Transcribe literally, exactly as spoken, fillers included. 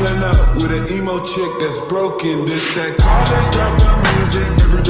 Pulling up with an emo chick that's broken. This that college dropout music. Every